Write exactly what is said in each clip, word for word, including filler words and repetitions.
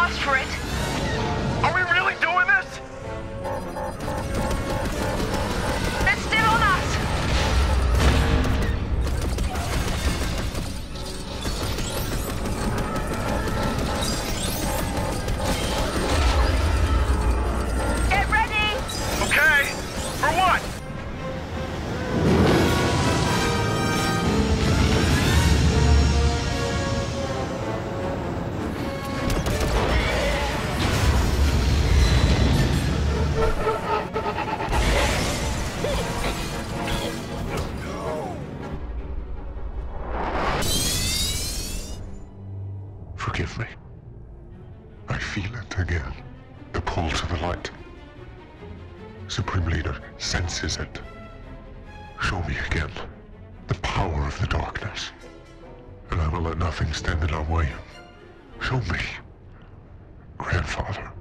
asked for it. Are we really doing this? They're still on us. Get ready. Okay. For what? Forgive me. I feel it again. The pull to the light. Supreme Leader senses it. Show me again the power of the darkness. And I will let nothing stand in our way. Show me, Grandfather.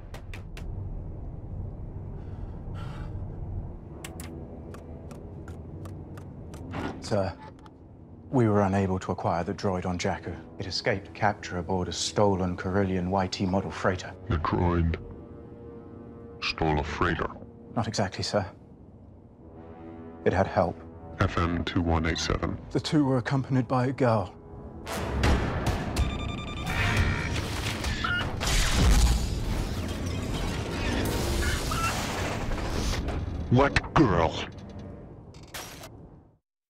Sir, we were unable to acquire the droid on Jakku. It escaped capture aboard a stolen Corellian Y T model freighter. The droid stole a freighter. Not exactly, sir. It had help. F M two one eight seven. The two were accompanied by a girl. What girl?